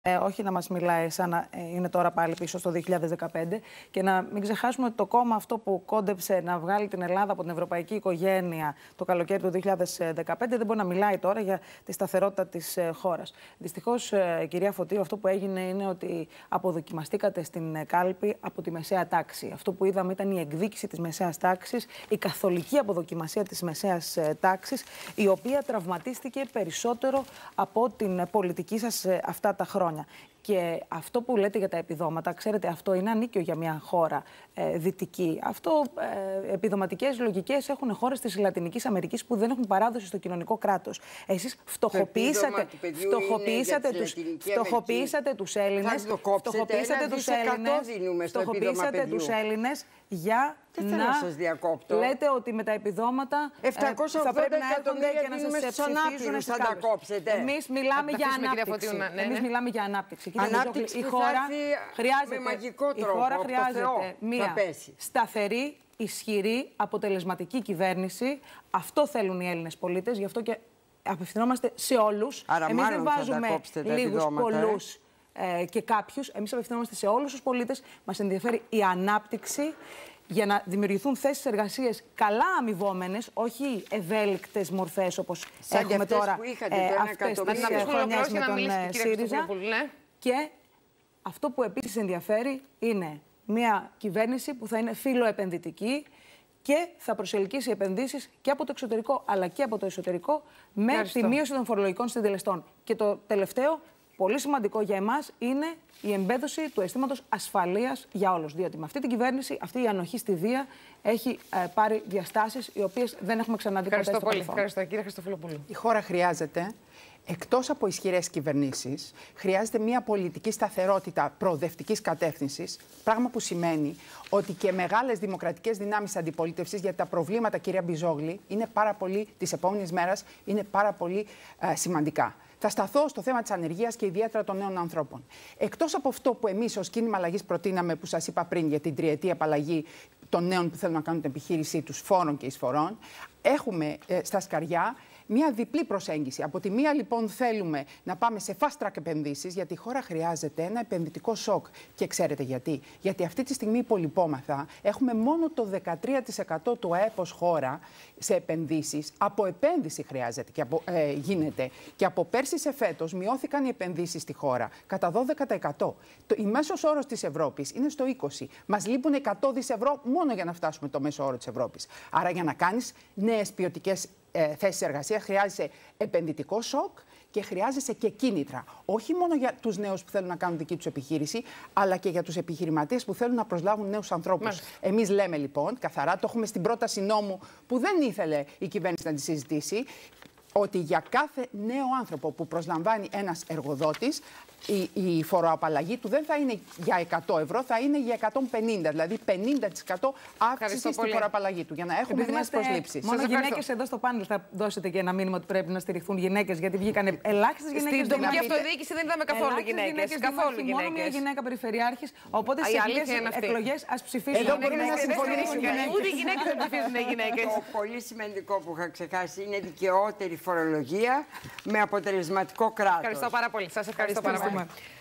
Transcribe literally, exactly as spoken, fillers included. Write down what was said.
Ε, όχι να μας μιλάει σαν να ε, είναι τώρα πάλι πίσω στο δύο χιλιάδες δεκαπέντε και να μην ξεχάσουμε ότι το κόμμα αυτό που κόντεψε να βγάλει την Ελλάδα από την ευρωπαϊκή οικογένεια το καλοκαίρι του δύο χιλιάδες δεκαπέντε δεν μπορεί να μιλάει τώρα για τη σταθερότητα της ε, χώρας. Δυστυχώς, ε, κυρία Φωτίου, αυτό που έγινε είναι ότι αποδοκιμαστήκατε στην ε, κάλπη από τη μεσαία τάξη. Αυτό που είδαμε ήταν η εκδίκηση της μεσαίας τάξης, η καθολική αποδοκιμασία της μεσαίας ε, τάξης, η οποία τραυματίστηκε περισσότερο από την ε, πολιτική σας ε, αυτά τα χρόνια. Και αυτό που λέτε για τα επιδόματα, ξέρετε, αυτό είναι ανίκιο για μια χώρα ε, δυτική. Αυτό, ε, επιδοματικές λογικές έχουν χώρες της Λατινικής Αμερικής που δεν έχουν παράδοση στο κοινωνικό κράτος. Εσείς φτωχοποιήσατε, φτωχοποιήσατε, τους, φτωχοποιήσατε τους Έλληνες, φτωχοποιήσατε τους Έλληνες, φτωχοποιήσατε τους Έλληνες για δεν θέλω να σας διακόπτω. Λέτε ότι με τα επιδόματα επτακόσια ογδόντα θα πρέπει να έρχονται και να σας ψηφίζουν θα τα κόψετε. Εμείς μιλάμε για ανάπτυξη. Ναι, ναι. Εμείς μιλάμε για ανάπτυξη. Ανάπτυξη η που χώρα θα χρειάζεται, με μαγικό τρόπο. η χώρα από χρειάζεται το Θεό, μια σταθερή, ισχυρή, αποτελεσματική κυβέρνηση. Αυτό θέλουν οι Έλληνες πολίτες. Γι' αυτό και απευθυνόμαστε σε όλους. Εμείς δεν βάζουμε λίγους, πολλούς ε, και κάποιους. Εμείς απευθυνόμαστε σε όλους τους πολίτες. Μας ενδιαφέρει η ανάπτυξη για να δημιουργηθούν θέσεις εργασίας καλά αμοιβόμενες, όχι ευέλικτες μορφές όπως σαν έχουμε τώρα που είχατε, ε, αυτές τις χρονιές με τον ε, ΣΥΡΙΖΑ. Ναι. Και αυτό που επίσης ενδιαφέρει είναι μια κυβέρνηση που θα είναι φιλοεπενδυτική και θα προσελκύσει επενδύσεις και από το εξωτερικό αλλά και από το εσωτερικό με Ευχαριστώ. τη μείωση των φορολογικών συντελεστών. Και το τελευταίο, πολύ σημαντικό για εμάς, είναι η εμπέδωση του αισθήματος ασφαλείας για όλους. Διότι με αυτή την κυβέρνηση, αυτή η ανοχή στη βία έχει ε, πάρει διαστάσεις οι οποίες δεν έχουμε ξαναδεί ποτέ στο πολύ. παρελθόν. Ευχαριστώ, κύριε Χριστοφιλοπούλου. Η χώρα χρειάζεται, εκτός από ισχυρές κυβερνήσεις, χρειάζεται μια πολιτική σταθερότητα προοδευτικής κατεύθυνσης, πράγμα που σημαίνει ότι και μεγάλες δημοκρατικές δυνάμεις αντιπολίτευσης, γιατί τα προβλήματα, κυρία Μπιζόγλη, είναι πάρα πολύ, της επόμενης μέρας, είναι πάρα πολύ ε, σημαντικά. Θα σταθώ στο θέμα της ανεργίας και ιδιαίτερα των νέων ανθρώπων. Εκτός από αυτό που εμείς ως κίνημα αλλαγής προτείναμε, που σας είπα πριν, για την τριετή απαλλαγή των νέων που θέλουν να κάνουν την επιχείρησή τους φόρων και εισφορών, έχουμε ε, στα σκαριά μια διπλή προσέγγιση. Από τη μία, λοιπόν, θέλουμε να πάμε σε fast track επενδύσεις, γιατί η χώρα χρειάζεται ένα επενδυτικό σοκ. Και ξέρετε γιατί. Γιατί αυτή τη στιγμή υπολοιπόμαθα. Έχουμε μόνο το δεκατρία τοις εκατό του ΑΕΠ ως χώρα σε επενδύσεις. Από επένδυση χρειάζεται και από, ε, γίνεται. Και από πέρσι σε φέτος μειώθηκαν οι επενδύσεις στη χώρα κατά δώδεκα τοις εκατό. Το, η μέσος όρος της Ευρώπης είναι στο είκοσι τοις εκατό. Μας λείπουν εκατό δισεκατομμύρια ευρώ μόνο για να φτάσουμε το μέσο όρο της Ευρώπης. Άρα, για να κάνεις νέες ποιοτικές Ε, θέσεις εργασίας, χρειάζεσαι επενδυτικό σοκ και χρειάζεσαι και κίνητρα. Όχι μόνο για τους νέους που θέλουν να κάνουν δική τους επιχείρηση, αλλά και για τους επιχειρηματίες που θέλουν να προσλάβουν νέους ανθρώπους. Εμείς λέμε λοιπόν, καθαρά, το έχουμε στην πρόταση νόμου που δεν ήθελε η κυβέρνηση να τη συζητήσει, ότι για κάθε νέο άνθρωπο που προσλαμβάνει ένας εργοδότης, η, η φοροαπαλλαγή του δεν θα είναι για εκατό ευρώ, θα είναι για εκατόν πενήντα, δηλαδή πενήντα τοις εκατό αύξηση στη φοροαπαλλαγή του, για να έχουμε νέες προσλήψεις. Μόνο γυναίκες εδώ στο πάνελ θα δώσετε και ένα μήνυμα ότι πρέπει να στηριχθούν γυναίκες, γιατί βγήκαν ελάχιστες γυναίκες. Στην τοπική αυτοδιοίκηση δεν είδαμε καθόλου γυναίκες. Καθόλου γυναίκες. Μόνο μια γυναίκα περιφερειάρχης, οπότε στις εκλογές ας ψηφίσουν. Εδώ μπορούμε να συμφωνήσουμε. Ούτε οι γυναίκες δεν ψηφίζουν οι γυναίκες. Το πολύ σημαντικό που είχα ξεχάσει είναι δικαιότερη φορολογία με αποτελεσματικό κράτος. Ευχαριστώ πάρα πολύ. Σας ευχαριστώ πάρα πολύ.